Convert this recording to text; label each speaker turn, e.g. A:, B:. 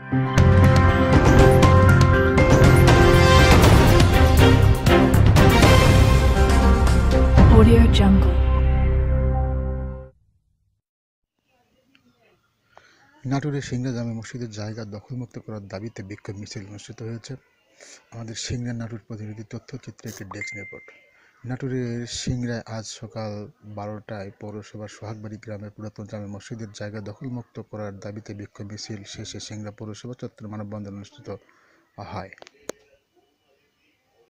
A: Audio Jungle.
B: নাটোরের সিংড়া জামে মসজিদের জায়গা দখলমুক্ত করার দাবিতে বিক্ষোভ মিছিল অনুষ্ঠিত হয়েছে। আমাদের সিংড়া নাটোর প্রতিনিধি তথ্যচিত্রে একটি ডেস্ক রিপোর্ট। নাটোরের সিংড়ায় আজ সকাল 12টায় পৌরসভার সোহাগবাড়ি গ্রামের পুরাতন জামে মসজিদের জায়গা দখলমুক্ত করার দাবিতে বিক্ষোভ মিছিল শেষে সিংড়া পৌরসভা চত্বরে মানববন্ধন অনুষ্ঠিত হয়।